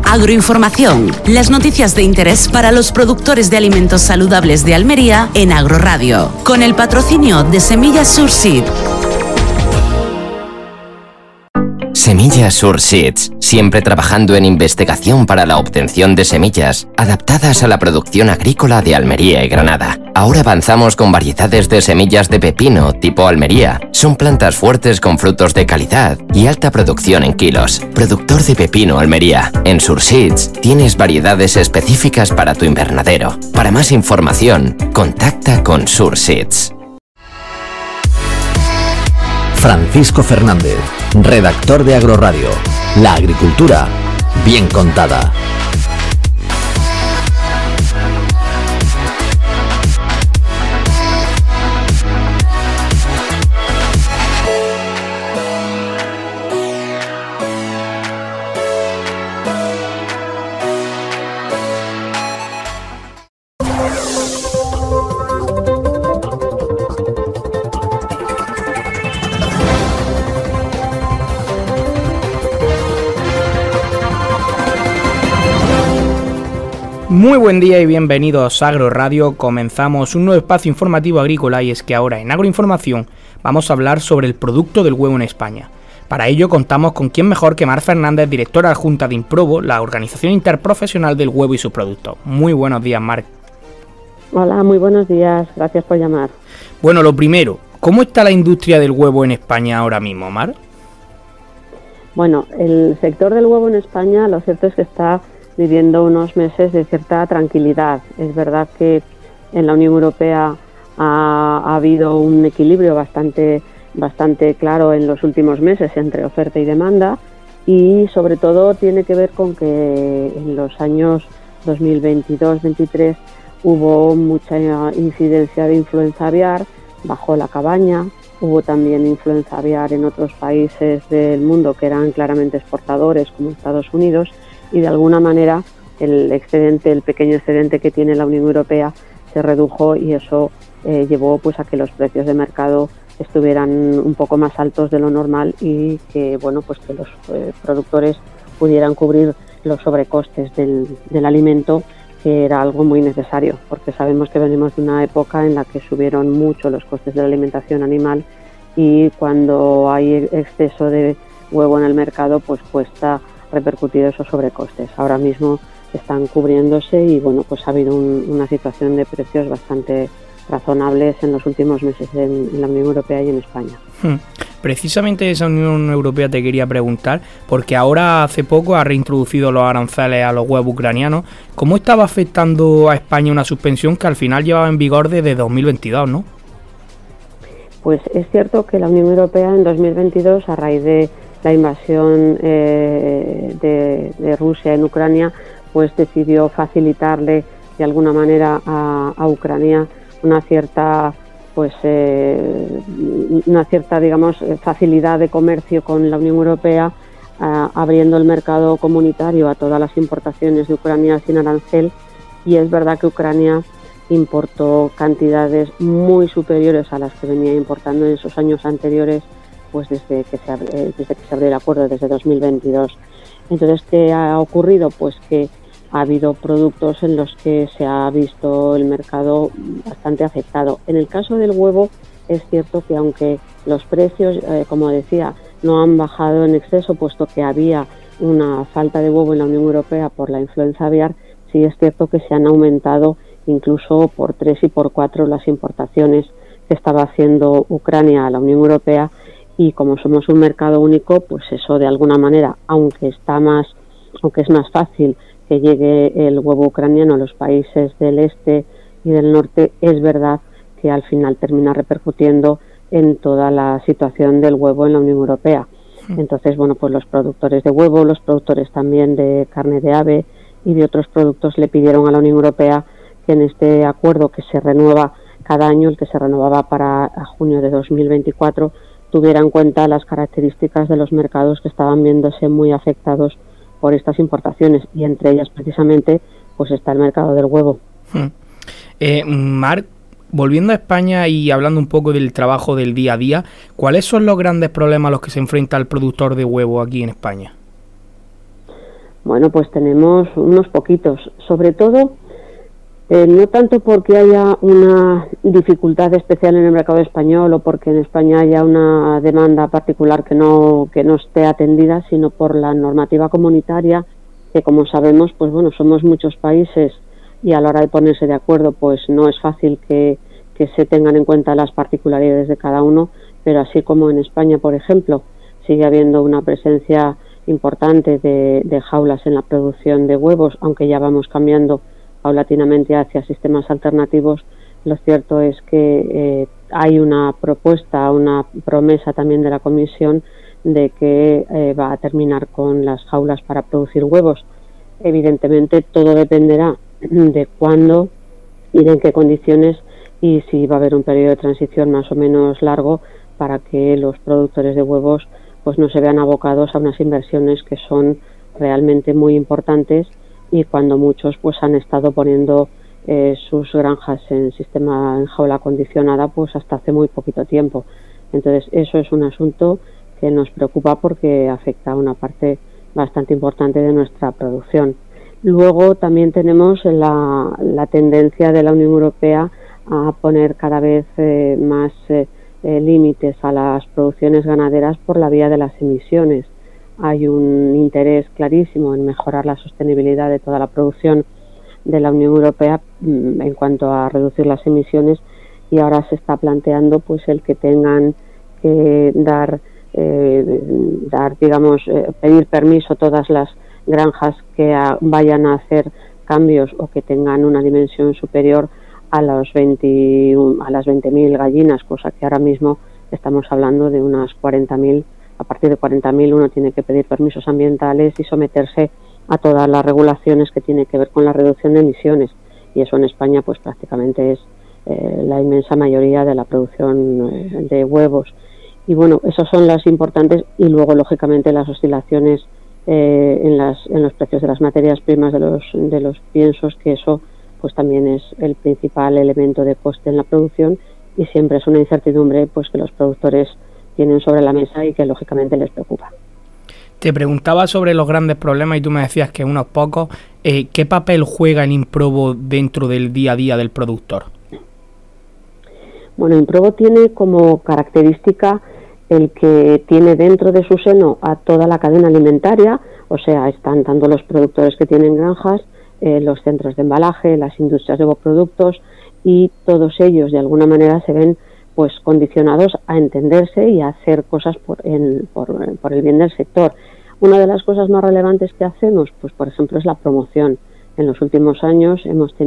Agroinformación, las noticias de interés para los productores de alimentos saludables de Almería en Agroradio, con el patrocinio de Semillas Surseed. Semillas Surseeds, siempre trabajando en investigación para la obtención de semillas adaptadas a la producción agrícola de Almería y Granada. Ahora avanzamos con variedades de semillas de pepino tipo Almería. Son plantas fuertes con frutos de calidad y alta producción en kilos. Productor de pepino Almería. En Surseeds tienes variedades específicas para tu invernadero. Para más información, contacta con Surseeds. Francisco Fernández, redactor de Agroradio. La agricultura, bien contada. Muy buen día y bienvenidos a Agroradio. Comenzamos un nuevo espacio informativo agrícola y es que ahora en Agroinformación vamos a hablar sobre el producto del huevo en España. Para ello contamos con quién mejor que Mar Fernández, directora adjunta de Improbo, la organización interprofesional del huevo y sus productos. Muy buenos días, Mar. Hola, muy buenos días. Gracias por llamar. Bueno, lo primero, ¿cómo está la industria del huevo en España ahora mismo, Mar? Bueno, el sector del huevo en España, lo cierto es que está viviendo unos meses de cierta tranquilidad. Es verdad que en la Unión Europea ha habido un equilibrio bastante claro en los últimos meses entre oferta y demanda, y sobre todo tiene que ver con que en los años 2022-23 hubo mucha incidencia de influenza aviar, bajó la cabaña, hubo también influenza aviar en otros países del mundo que eran claramente exportadores como Estados Unidos, y de alguna manera el pequeño excedente que tiene la Unión Europea se redujo, y eso llevó pues a que los precios de mercado estuvieran un poco más altos de lo normal y que que los productores pudieran cubrir los sobrecostes del alimento, que era algo muy necesario, porque sabemos que venimos de una época en la que subieron mucho los costes de la alimentación animal, y cuando hay exceso de huevo en el mercado pues cuesta repercutir esos sobrecostes. Ahora mismo están cubriéndose y pues ha habido una situación de precios bastante razonables en los últimos meses en la Unión Europea y en España. Precisamente de esa Unión Europea te quería preguntar, porque ahora hace poco ha reintroducido los aranceles a los huevos ucranianos. ¿Cómo estaba afectando a España una suspensión que al final llevaba en vigor desde 2022, no? Pues es cierto que la Unión Europea en 2022, a raíz de la invasión de Rusia en Ucrania, pues decidió facilitarle de alguna manera a Ucrania una cierta facilidad de comercio con la Unión Europea, abriendo el mercado comunitario a todas las importaciones de Ucrania sin arancel. Y es verdad que Ucrania importó cantidades muy superiores a las que venía importando en esos años anteriores, pues desde que se abrió el acuerdo, desde 2022. Entonces, ¿qué ha ocurrido? Pues que ha habido productos en los que se ha visto el mercado bastante afectado. En el caso del huevo, es cierto que aunque los precios, como decía, no han bajado en exceso, puesto que había una falta de huevo en la Unión Europea por la influenza aviar, sí es cierto que se han aumentado incluso por 3 y por 4 las importaciones que estaba haciendo Ucrania a la Unión Europea. Y como somos un mercado único, pues eso de alguna manera, aunque es más fácil que llegue el huevo ucraniano a los países del este y del norte, es verdad que al final termina repercutiendo en toda la situación del huevo en la Unión Europea. Entonces, pues los productores de huevo, los productores también de carne de ave y de otros productos le pidieron a la Unión Europea que en este acuerdo, que se renueva cada año, el que se renovaba para junio de 2024, tuviera en cuenta las características de los mercados que estaban viéndose muy afectados por estas importaciones, y entre ellas precisamente pues está el mercado del huevo. Marc, volviendo a España y hablando un poco del trabajo del día a día, ¿cuáles son los grandes problemas a los que se enfrenta el productor de huevo aquí en España? Bueno, pues tenemos unos poquitos, sobre todo no tanto porque haya una dificultad especial en el mercado español o porque en España haya una demanda particular que no esté atendida, sino por la normativa comunitaria, que como sabemos, pues bueno, somos muchos países y a la hora de ponerse de acuerdo, pues no es fácil que se tengan en cuenta las particularidades de cada uno, pero así como en España, por ejemplo, sigue habiendo una presencia importante de jaulas en la producción de huevos, aunque ya vamos cambiando paulatinamente hacia sistemas alternativos. Lo cierto es que hay una propuesta, una promesa también de la Comisión de que va a terminar con las jaulas para producir huevos. Evidentemente todo dependerá de cuándo y de en qué condiciones, y si va a haber un periodo de transición más o menos largo para que los productores de huevos pues no se vean abocados a unas inversiones que son realmente muy importantes, y cuando muchos pues han estado poniendo sus granjas en jaula acondicionada pues hasta hace muy poquito tiempo. Entonces eso es un asunto que nos preocupa porque afecta a una parte bastante importante de nuestra producción. Luego también tenemos la tendencia de la Unión Europea a poner cada vez más límites a las producciones ganaderas por la vía de las emisiones. Hay un interés clarísimo en mejorar la sostenibilidad de toda la producción de la Unión Europea en cuanto a reducir las emisiones, y ahora se está planteando pues el que tengan que pedir permiso todas las granjas que vayan a hacer cambios o que tengan una dimensión superior a las 20.000 gallinas, cosa que ahora mismo estamos hablando de unas 40.000. A partir de 40.000 uno tiene que pedir permisos ambientales y someterse a todas las regulaciones que tienen que ver con la reducción de emisiones, y eso en España pues prácticamente es la inmensa mayoría de la producción de huevos. Y bueno, esos son las importantes, y luego lógicamente las oscilaciones en los precios de las materias primas, de los piensos, que eso pues también es el principal elemento de coste en la producción, y siempre es una incertidumbre pues que los productores tienen sobre la mesa y que lógicamente les preocupa. Te preguntaba sobre los grandes problemas y tú me decías que unos pocos. ¿Qué papel juega el Improbo dentro del día a día del productor? Bueno, Improbo tiene como característica el que tiene dentro de su seno a toda la cadena alimentaria, o sea, están tanto los productores que tienen granjas, los centros de embalaje, las industrias de productos, y todos ellos de alguna manera se ven pues condicionados a entenderse y a hacer cosas por el bien del sector. Una de las cosas más relevantes que hacemos, pues por ejemplo, es la promoción. En los últimos años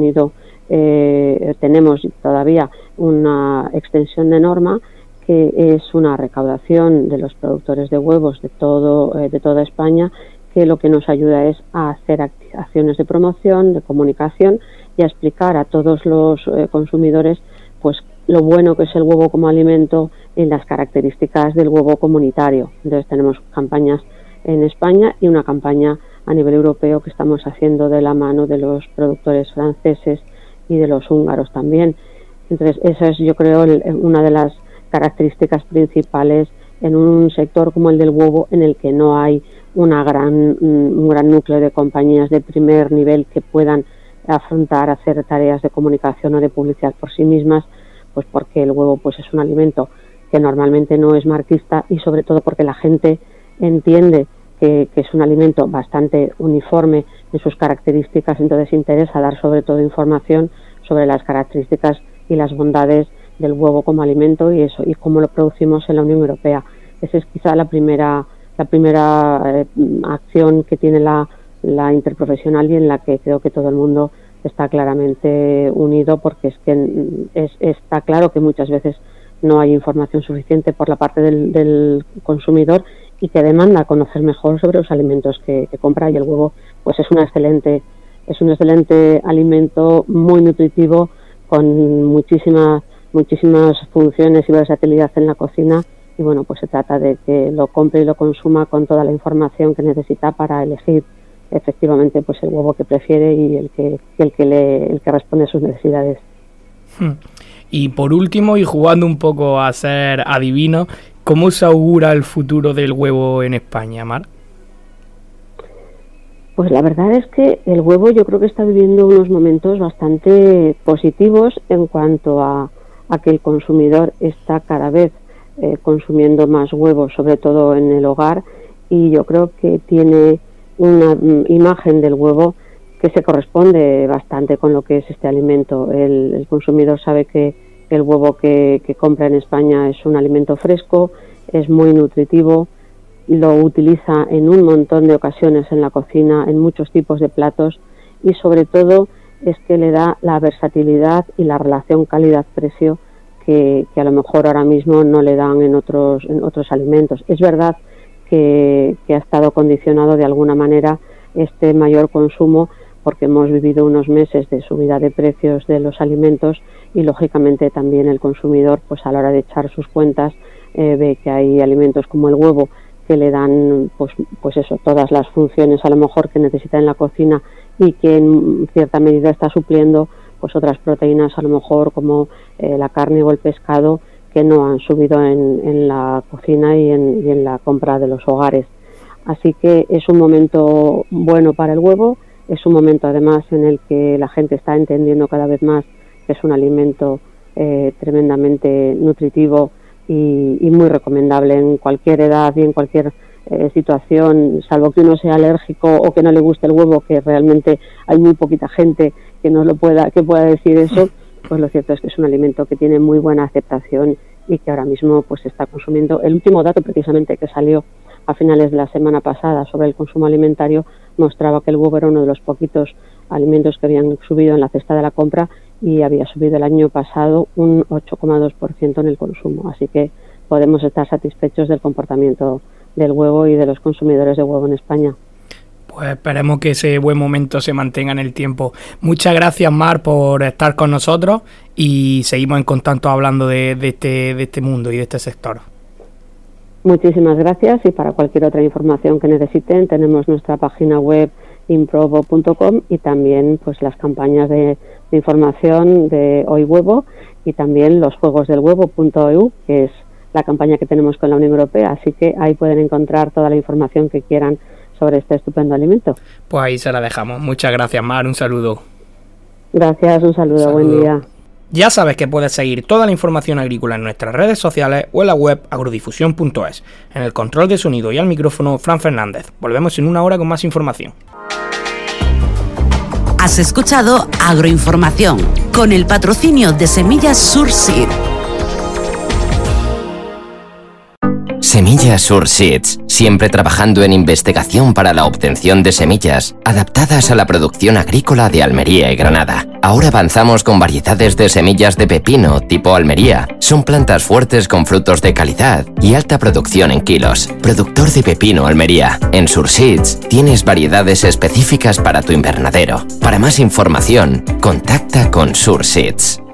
tenemos todavía una extensión de norma que es una recaudación de los productores de huevos de toda España, que lo que nos ayuda es a hacer acciones de promoción, de comunicación, y a explicar a todos los consumidores pues lo bueno que es el huevo como alimento y las características del huevo comunitario. Entonces tenemos campañas en España y una campaña a nivel europeo que estamos haciendo de la mano de los productores franceses y de los húngaros también. Entonces esa es, yo creo, una de las características principales en un sector como el del huevo, en el que no hay un gran núcleo de compañías de primer nivel que puedan hacer tareas de comunicación o de publicidad por sí mismas, pues porque el huevo pues es un alimento que normalmente no es marquista, y sobre todo porque la gente entiende que es un alimento bastante uniforme en sus características. Entonces interesa dar sobre todo información sobre las características y las bondades del huevo como alimento y cómo lo producimos en la Unión Europea. Esa es quizá la primera acción que tiene la interprofesional, y en la que creo que todo el mundo está claramente unido, porque es que está claro que muchas veces no hay información suficiente por la parte del consumidor, y que demanda conocer mejor sobre los alimentos que compra, y el huevo pues es un excelente alimento, muy nutritivo, con muchísimas funciones y versatilidad en la cocina, y bueno, pues se trata de que lo compre y lo consuma con toda la información que necesita para elegir efectivamente pues el huevo que prefiere y el que responde a sus necesidades. Y por último, y jugando un poco a ser adivino, ¿cómo se augura el futuro del huevo en España, Mar? Pues la verdad es que el huevo yo creo que está viviendo unos momentos bastante positivos en cuanto a que el consumidor está cada vez consumiendo más huevos, sobre todo en el hogar, y yo creo que tiene una imagen del huevo que se corresponde bastante con lo que es este alimento. El consumidor sabe que el huevo que compra en España es un alimento fresco, es muy nutritivo, lo utiliza en un montón de ocasiones en la cocina, en muchos tipos de platos, y sobre todo es que le da la versatilidad y la relación calidad-precio que a lo mejor ahora mismo no le dan en otros alimentos. Es verdad que ha estado condicionado de alguna manera este mayor consumo porque hemos vivido unos meses de subida de precios de los alimentos y lógicamente también el consumidor, pues a la hora de echar sus cuentas, ve que hay alimentos como el huevo que le dan pues eso, todas las funciones a lo mejor que necesita en la cocina y que en cierta medida está supliendo pues otras proteínas a lo mejor como la carne o el pescado que no han subido en la cocina y en la compra de los hogares. Así que es un momento bueno para el huevo, es un momento además en el que la gente está entendiendo cada vez más que es un alimento tremendamente nutritivo y muy recomendable en cualquier edad y en cualquier situación, salvo que uno sea alérgico o que no le guste el huevo, que realmente hay muy poquita gente que pueda decir eso. Pues lo cierto es que es un alimento que tiene muy buena aceptación y que ahora mismo pues se está consumiendo. El último dato precisamente que salió a finales de la semana pasada sobre el consumo alimentario mostraba que el huevo era uno de los poquitos alimentos que habían subido en la cesta de la compra y había subido el año pasado un 8,2% en el consumo. Así que podemos estar satisfechos del comportamiento del huevo y de los consumidores de huevo en España. Pues esperemos que ese buen momento se mantenga en el tiempo. Muchas gracias, Mar, por estar con nosotros y seguimos en contacto hablando de este mundo y de este sector. Muchísimas gracias y para cualquier otra información que necesiten tenemos nuestra página web improbo.com y también pues las campañas de información de Hoy Huevo y también los juegos del huevo.eu, que es la campaña que tenemos con la Unión Europea, así que ahí pueden encontrar toda la información que quieran sobre este estupendo alimento. Pues ahí se la dejamos. Muchas gracias, Mar. Un saludo. Gracias, un saludo. Buen día. Ya sabes que puedes seguir toda la información agrícola en nuestras redes sociales o en la web agrodifusión.es. En el control de sonido y al micrófono, Fran Fernández. Volvemos en una hora con más información. Has escuchado Agroinformación, con el patrocinio de Semillas Surseed. Semillas Surseeds, siempre trabajando en investigación para la obtención de semillas adaptadas a la producción agrícola de Almería y Granada. Ahora avanzamos con variedades de semillas de pepino tipo Almería. Son plantas fuertes con frutos de calidad y alta producción en kilos. Productor de pepino Almería. En Surseeds tienes variedades específicas para tu invernadero. Para más información, contacta con Surseeds.